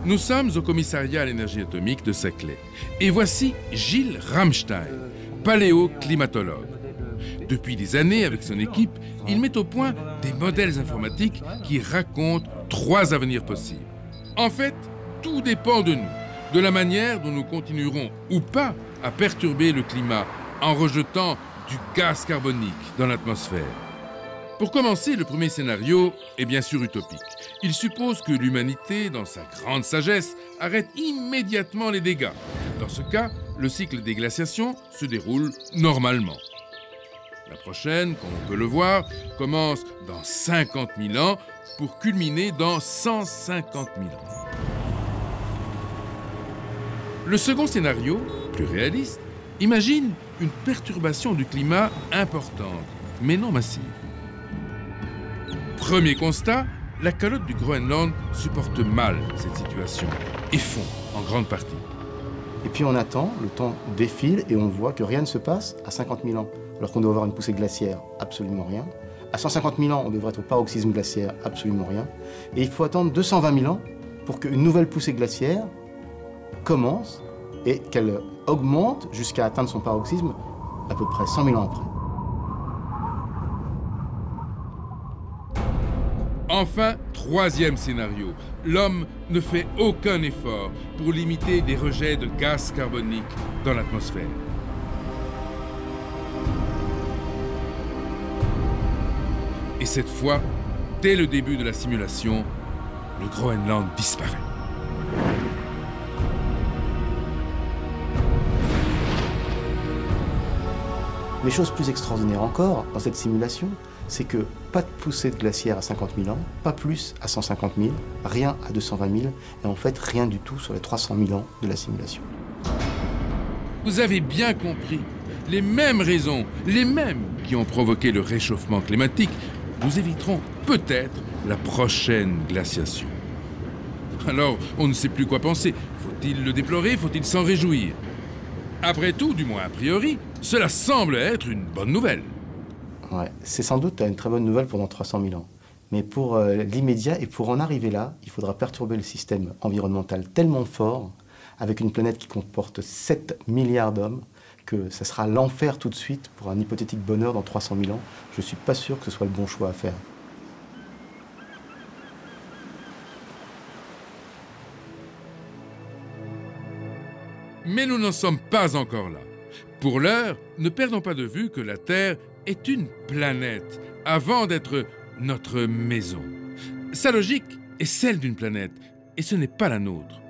Nous sommes au commissariat à l'énergie atomique de Saclay. Et voici Gilles Ramstein, paléoclimatologue. Depuis des années, avec son équipe, il met au point des modèles informatiques qui racontent 3 avenirs possibles. En fait, tout dépend de nous, de la manière dont nous continuerons ou pas à perturber le climat en rejetant du gaz carbonique dans l'atmosphère. Pour commencer, le premier scénario est bien sûr utopique. Il suppose que l'humanité, dans sa grande sagesse, arrête immédiatement les dégâts. Dans ce cas, le cycle des glaciations se déroule normalement. La prochaine, comme on peut le voir, commence dans 50 000 ans pour culminer dans 150 000 ans. Le second scénario, plus réaliste, imagine une perturbation du climat importante, mais non massive. Premier constat, la calotte du Groenland supporte mal cette situation et fond en grande partie. Et puis on attend, le temps défile et on voit que rien ne se passe à 50 000 ans. Alors qu'on doit avoir une poussée glaciaire, absolument rien. À 150 000 ans, on devrait être au paroxysme glaciaire, absolument rien. Et il faut attendre 220 000 ans pour qu'une nouvelle poussée glaciaire commence et qu'elle augmente jusqu'à atteindre son paroxysme à peu près 100 000 ans après. Enfin, troisième scénario, l'homme ne fait aucun effort pour limiter les rejets de gaz carbonique dans l'atmosphère. Et cette fois, dès le début de la simulation, le Groenland disparaît. Les choses plus extraordinaires encore dans cette simulation, c'est que pas de poussée de glaciaire à 50 000 ans, pas plus à 150 000, rien à 220 000, et en fait rien du tout sur les 300 000 ans de la simulation. Vous avez bien compris, les mêmes raisons, les mêmes qui ont provoqué le réchauffement climatique, nous éviterons peut-être la prochaine glaciation. Alors, on ne sait plus quoi penser. Faut-il le déplorer? Faut-il s'en réjouir? Après tout, du moins a priori, cela semble être une bonne nouvelle. Ouais, c'est sans doute une très bonne nouvelle pendant 300 000 ans. Mais pour l'immédiat et pour en arriver là, il faudra perturber le système environnemental tellement fort, avec une planète qui comporte 7 milliards d'hommes, que ça sera l'enfer tout de suite pour un hypothétique bonheur dans 300 000 ans. Je ne suis pas sûr que ce soit le bon choix à faire. Mais nous n'en sommes pas encore là. Pour l'heure, ne perdons pas de vue que la Terre est une planète avant d'être notre maison. Sa logique est celle d'une planète et ce n'est pas la nôtre.